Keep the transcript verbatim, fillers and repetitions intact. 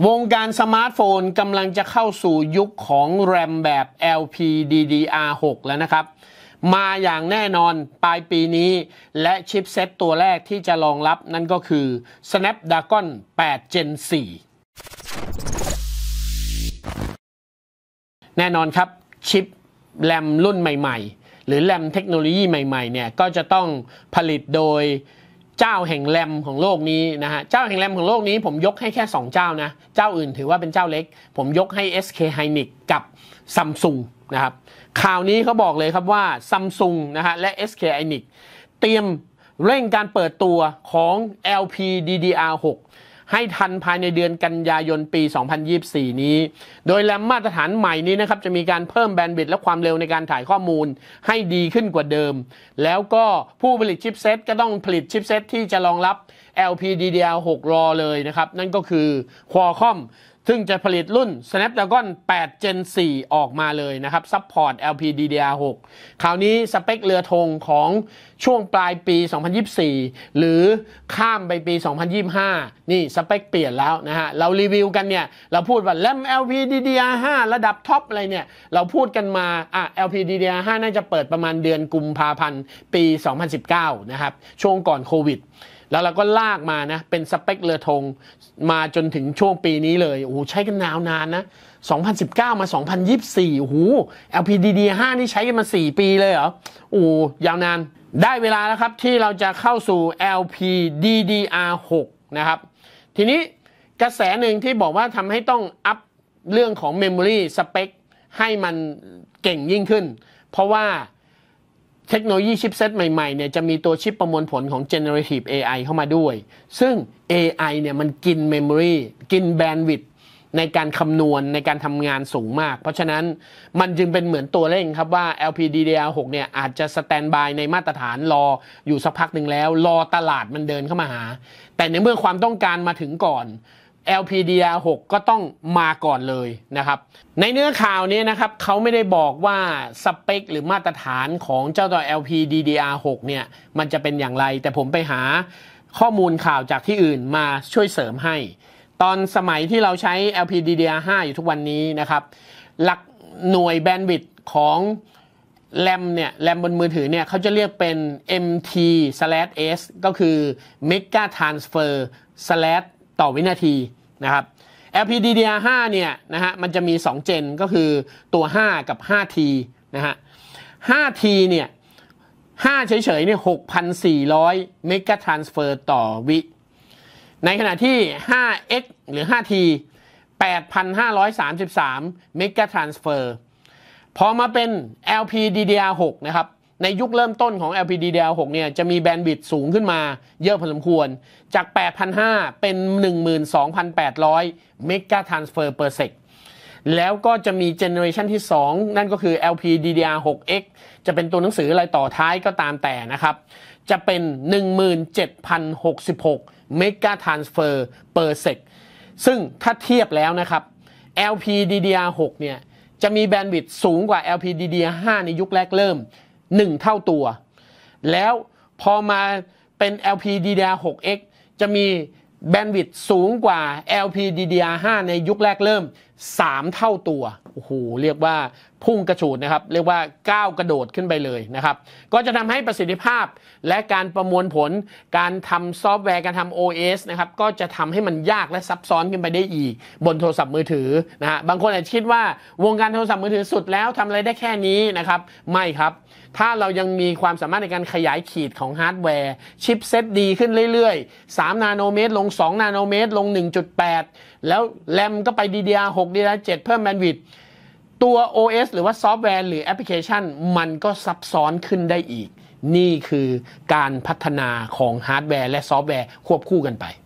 วงการสมาร์ทโฟนกำลังจะเข้าสู่ยุคของแรมแบบ แอล พี ดี ดี อาร์ หก แล้วนะครับมาอย่างแน่นอนปลายปีนี้และชิปเซ็ตตัวแรกที่จะรองรับนั่นก็คือ Snapdragon แปด เจน สี่ แน่นอนครับชิปแรมรุ่นใหม่ๆหรือแรมเทคโนโลยีใหม่ๆเนี่ยก็จะต้องผลิตโดยเจ้าแห่งแรมของโลกนี้นะฮะเจ้าแห่งแรมของโลกนี้ผมยกให้แค่สองเจ้านะเจ้าอื่นถือว่าเป็นเจ้าเล็กผมยกให้ เอส เค Hynix กับ Samsung นะครับข่าวนี้เขาบอกเลยครับว่า Samsung นะฮะและ เอส เค Hynix เตรียมเร่งการเปิดตัวของ แอล พี ดี ดี อาร์ หก ให้ทันภายในเดือนกันยายนปี สองพันยี่สิบสี่ นี้โดยแรมมาตรฐานใหม่นี้นะครับจะมีการเพิ่มแบนด์วิดต์และความเร็วในการถ่ายข้อมูลให้ดีขึ้นกว่าเดิมแล้วก็ผู้ผลิตชิปเซตก็ต้องผลิตชิปเซตที่จะรองรับ แอล พี ดี ดี อาร์ หก รอเลยนะครับนั่นก็คือ Qualcomm ซึ่งจะผลิตรุ่น Snapdragon แปด เจน สี่ ออกมาเลยนะครับซัพพอร์ต แอล พี ดี ดี อาร์ หก คราวนี้สเปคเรือธงของช่วงปลายปี สองพันยี่สิบสี่ หรือข้ามไปปี สองพันยี่สิบห้า นี่สเปคเปลี่ยนแล้วนะฮะเรารีวิวกันเนี่ยเราพูดว่าแรม แอล พี ดี ดี อาร์ ห้า ระดับท็อปอะไรเนี่ยเราพูดกันมาอ่ะ แอล พี ดี ดี อาร์ ห้า น่าจะเปิดประมาณเดือนกุมภาพันธ์ปี สองพันสิบเก้า นะครับช่วงก่อนโควิดแล้วเราก็ลากมานะเป็นสเปคเรือธงมาจนถึงช่วงปีนี้เลยโอ้โหใช้กันยาวนานนะสองพันสิบเก้ามาสองพันยี่สิบสี่โอ้โห แอล พี ดี ดี อาร์ ห้า นี่ใช้กันมาสี่ปีเลยเหรอโอ้ยาวนานได้เวลาแล้วครับที่เราจะเข้าสู่ แอล พี ดี ดี อาร์ หก นะครับทีนี้กระแสหนึ่งที่บอกว่าทำให้ต้องอัพเรื่องของ Memory สเปคให้มันเก่งยิ่งขึ้นเพราะว่าเทคโนโลยีชิปเซตใหม่ๆเนี่ยจะมีตัวชิปประมวลผลของ Generative เอ ไอ เข้ามาด้วยซึ่ง เอ ไอ เนี่ยมันกิน Memory กิน Bandwidth ในการคำนวณในการทำงานสูงมากเพราะฉะนั้นมันจึงเป็นเหมือนตัวเร่งครับว่า แอล พี ดี ดี อาร์ หก เนี่ยอาจจะสแตนบายในมาตรฐานรออยู่สักพักหนึ่งแล้วรอตลาดมันเดินเข้ามาหาแต่ในเมื่อความต้องการมาถึงก่อน แอล พี ดี ดี อาร์ หก ก็ต้องมาก่อนเลยนะครับในเนื้อข่าวนี้นะครับเขาไม่ได้บอกว่าสเปคหรือมาตรฐานของเจ้าตัว แอล พี ดี ดี อาร์ หก เนี่ยมันจะเป็นอย่างไรแต่ผมไปหาข้อมูลข่าวจากที่อื่นมาช่วยเสริมให้ตอนสมัยที่เราใช้ แอล พี ดี ดี อาร์ ห้า อยู่ทุกวันนี้นะครับหลักหน่วยแบนด์วิดต์ของแรมเนี่ยแรมบนมือถือเนี่ยเขาจะเรียกเป็น เอ็ม ที สแลช เอส ก็คือ Mega Transfer slash ต่อวินาทีนะครับ แอล พี ดี ดี อาร์ ห้า เนี่ยนะฮะมันจะมีสองเจนก็คือตัวห้ากับ ห้าที นะฮะ ห้าที เนี่ยห้าเฉยๆเนี่ย หกพันสี่ร้อย Mega Transfer ต่อวิในขณะที่ ห้าเอ็กซ์ หรือ ห้าที แปดพันห้าร้อยสามสิบสาม Mega Transfer พอมาเป็น แอล พี ดี ดี อาร์ หก นะครับในยุคเริ่มต้นของ แอล พี ดี ดี อาร์ หก เนี่ยจะมีแบนด์วิดต์สูงขึ้นมาเยอะพอสมควรจาก แปดพันห้าร้อย เป็น หนึ่งหมื่นสองพันแปดร้อย Mega Transfer per sec แล้วก็จะมีเจเนอเรชันที่สองนั่นก็คือ แอล พี ดี ดี อาร์ หก เอ็กซ์ จะเป็นตัวหนังสืออะไรต่อท้ายก็ตามแต่นะครับจะเป็น หนึ่งหมื่นเจ็ดพันหกสิบหก Mega Transfer per sec ซึ่งถ้าเทียบแล้วนะครับ แอล พี ดี ดี อาร์ หก เนี่ยจะมีแบนด์วิดต์สูงกว่า แอล พี ดี ดี อาร์ ห้า ในยุคแรกเริ่มหนึ่งเท่าตัวแล้วพอมาเป็น แอล พี ดี ดี อาร์ หก เอ็กซ์ จะมีแบนด์วิดต์สูงกว่า แอล พี ดี ดี อาร์ ห้า ในยุคแรกเริ่มสามเท่าตัวโอ้โหเรียกว่าพุ่งกระฉูดนะครับเรียกว่าก้าวกระโดดขึ้นไปเลยนะครับก็จะทำให้ประสิทธิภาพและการประมวลผลการทำซอฟต์แวร์การทำ โอ เอส นะครับก็จะทำให้มันยากและซับซ้อนขึ้นไปได้อีกบนโทรศัพท์มือถือนะฮะบางคนอาจจะคิดว่าวงการโทรศัพท์มือถือสุดแล้วทำอะไรได้แค่นี้นะครับไม่ครับถ้าเรายังมีความสามารถในการขยายขีดของฮาร์ดแวร์ชิปเซตดีขึ้นเรื่อยๆสามนาโนเมตรลงสองนาโนเมตรลง หนึ่งจุดแปด แล้วแรมก็ไป ดี ดี อาร์ หก ดี ดี อาร์ เจ็ด เพิ่มแบนด์วิดต์ตัว โอ เอส หรือว่าซอฟต์แวร์หรือแอปพลิเคชันมันก็ซับซ้อนขึ้นได้อีกนี่คือการพัฒนาของฮาร์ดแวร์และซอฟต์แวร์ควบคู่กันไป